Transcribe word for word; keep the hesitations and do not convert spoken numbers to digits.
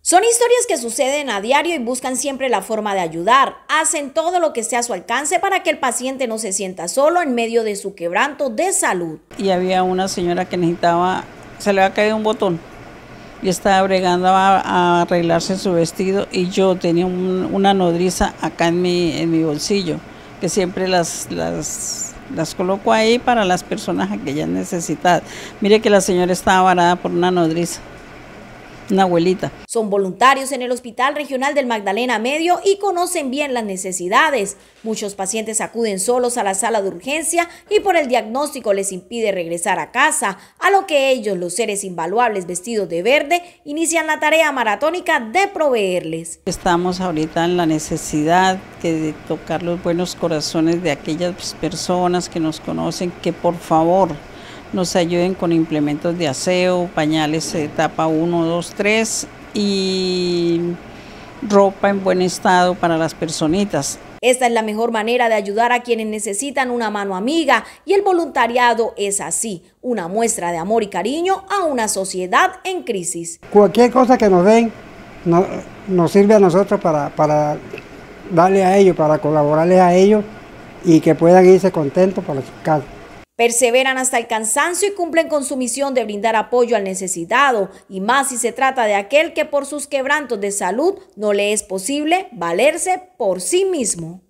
Son historias que suceden a diario y buscan siempre la forma de ayudar. Hacen todo lo que esté a su alcance para que el paciente no se sienta solo en medio de su quebranto de salud. Y había una señora que necesitaba, se le había caído un botón y estaba bregando a, a arreglarse su vestido, y yo tenía un, una nodriza acá en mi, en mi bolsillo, que siempre las, las, las coloco ahí para las personas a que ellas necesitan. Mire que la señora estaba varada por una nodriza. Una abuelita. Son voluntarios en el Hospital Regional del Magdalena Medio y conocen bien las necesidades. Muchos pacientes acuden solos a la sala de urgencia y por el diagnóstico les impide regresar a casa, a lo que ellos, los seres invaluables vestidos de verde, inician la tarea maratónica de proveerles. Estamos ahorita en la necesidad que de tocar los buenos corazones de aquellas personas que nos conocen, que por favor nos ayuden con implementos de aseo, pañales etapa uno, dos, tres y ropa en buen estado para las personitas. Esta es la mejor manera de ayudar a quienes necesitan una mano amiga, y el voluntariado es así, una muestra de amor y cariño a una sociedad en crisis. Cualquier cosa que nos den no, nos sirve a nosotros para, para darle a ellos, para colaborarles a ellos y que puedan irse contentos para sus casas. Perseveran hasta el cansancio y cumplen con su misión de brindar apoyo al necesitado, y más si se trata de aquel que por sus quebrantos de salud no le es posible valerse por sí mismo.